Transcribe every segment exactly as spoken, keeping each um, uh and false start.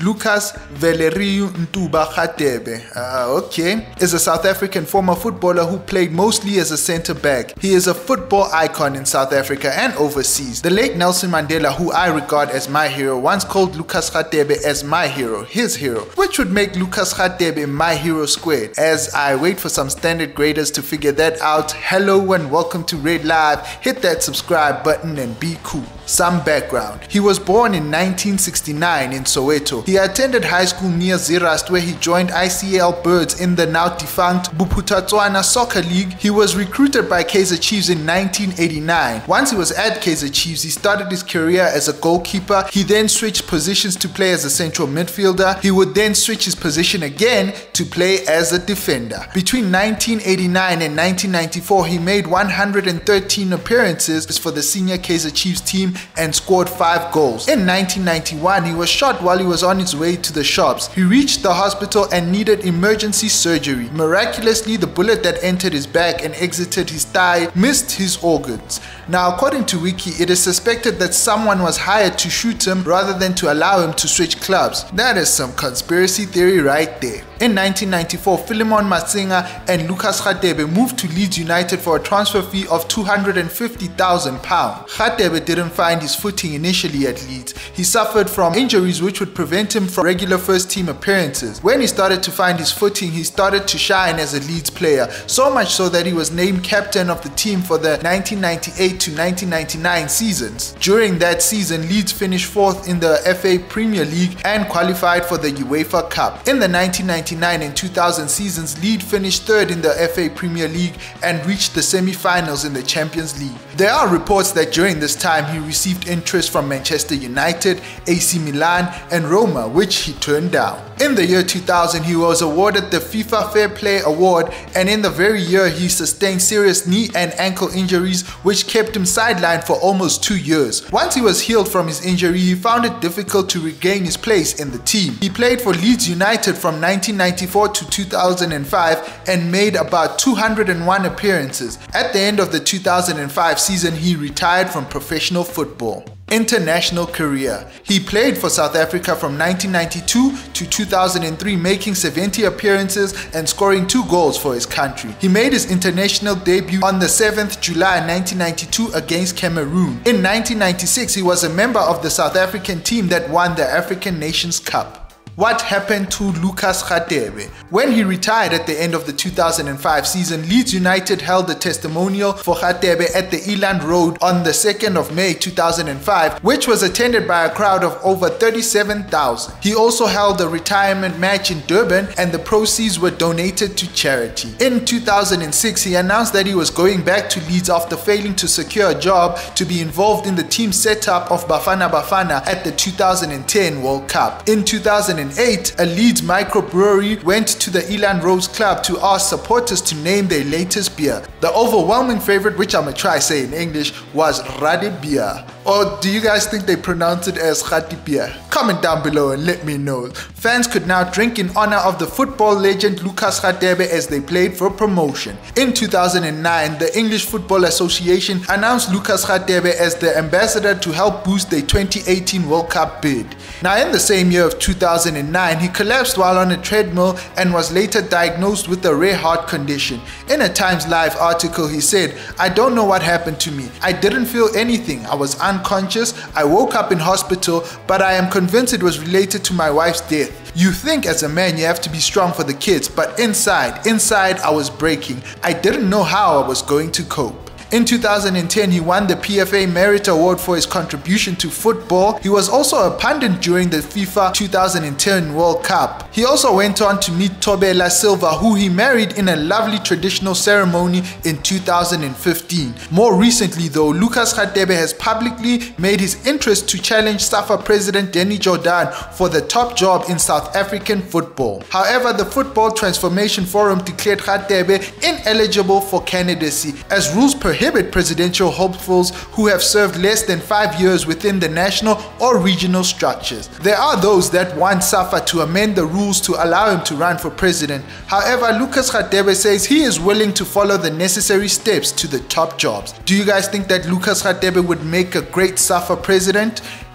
Lucas Valeriu Ntuba Radebe, uh, okay, is a South African former footballer who played mostly as a centre-back. He is a football icon in South Africa and overseas. The late Nelson Mandela, who I regard as my hero, once called Lucas Radebe as my hero, his hero, which would make Lucas Radebe my hero squared. As I wait for some standard graders to figure that out, hello and welcome to Red Live. Hit that subscribe button and be cool. Some background. He was born in nineteen sixty-nine in Soweto. He attended high school near Zeerust, where he joined I C L Birds in the now defunct Bophuthatswana Soccer League. He was recruited by Kaizer Chiefs in nineteen eighty-nine. Once he was at Kaizer Chiefs, he started his career as a goalkeeper. He then switched positions to play as a central midfielder. He would then switch his position again to play as a defender. Between nineteen eighty-nine and nineteen ninety-four, he made one hundred thirteen appearances for the senior Kaizer Chiefs team and scored five goals. In nineteen ninety-one, he was shot while he was on his way to the shops. He reached the hospital and needed emergency surgery. Miraculously, the bullet that entered his back and exited his thigh missed his organs. Now, according to Wiki, it is suspected that someone was hired to shoot him rather than to allow him to switch clubs. That is some conspiracy theory right there. In nineteen ninety-four, Philemon Matsinga and Lucas Radebe moved to Leeds United for a transfer fee of two hundred fifty thousand pounds. Radebe didn't find his footing initially at Leeds. He suffered from injuries which would prevent him from regular first team appearances. When he started to find his footing, he started to shine as a Leeds player, so much so that he was named captain of the team for the nineteen ninety-eight to nineteen ninety-nine seasons. During that season, Leeds finished fourth in the F A Premier League and qualified for the UEFA Cup. In the nineteen ninety-nine and two thousand seasons, Leeds finished third in the F A Premier League and reached the semi-finals in the Champions League. There are reports that during this time he received interest from Manchester United, A C Milan and Roma, which he turned down. In the year two thousand, he was awarded the FIFA Fair Play Award, and in the very year he sustained serious knee and ankle injuries which kept him sidelined for almost two years. Once he was healed from his injury, he found it difficult to regain his place in the team. He played for Leeds United from nineteen ninety-four to two thousand five and made about two hundred one appearances. At the end of the two thousand five season, he retired from professional football. International career. He played for South Africa from nineteen ninety-two to two thousand three, making seventy appearances and scoring two goals for his country. He made his international debut on the seventh of July nineteen ninety-two against Cameroon. In nineteen ninety-six, he was a member of the South African team that won the African Nations Cup. What happened to Lucas Radebe? When he retired at the end of the two thousand five season, Leeds United held a testimonial for Radebe at the Eland Road on the second of May two thousand five, which was attended by a crowd of over thirty-seven thousand. He also held a retirement match in Durban and the proceeds were donated to charity. In two thousand six, he announced that he was going back to Leeds after failing to secure a job to be involved in the team setup of Bafana Bafana at the two thousand ten World Cup. In two thousand eight, a Leeds microbrewery went to the Eland Rose Club to ask supporters to name their latest beer. The overwhelming favorite, which I'm gonna try say in English, was Radebe. Or do you guys think they pronounce it as Radebe? Comment down below and let me know. Fans could now drink in honor of the football legend Lucas Radebe as they played for promotion. In two thousand nine, the English Football Association announced Lucas Radebe as the ambassador to help boost their twenty eighteen World Cup bid. Now, in the same year of two thousand nine, he collapsed while on a treadmill and was later diagnosed with a rare heart condition. In a Times Live article, he said, "I don't know what happened to me. I didn't feel anything. I was unconscious. I woke up in hospital, but I am convinced it was related to my wife's death. You think as a man you have to be strong for the kids, but inside, inside I was breaking. I didn't know how I was going to cope." In two thousand ten, he won the P F A Merit Award for his contribution to football. He was also a pundit during the FIFA two thousand ten World Cup. He also went on to meet Thobela Silva, who he married in a lovely traditional ceremony in two thousand fifteen. More recently though, Lucas Radebe has publicly made his interest to challenge SAFA President Danny Jordaan for the top job in South African football. However, the Football Transformation Forum declared Radebe ineligible for candidacy, as rules prohibit presidential hopefuls who have served less than five years within the national or regional structures. There are those that want SAFA to amend the rules to allow him to run for president. However, Lucas Radebe says he is willing to follow the necessary steps to the top jobs. Do you guys think that Lucas Radebe would make a great SAFA president?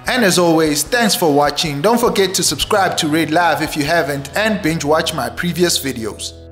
And as always, thanks for watching. Don't forget to subscribe to Red Live if you haven't, and binge watch my previous videos.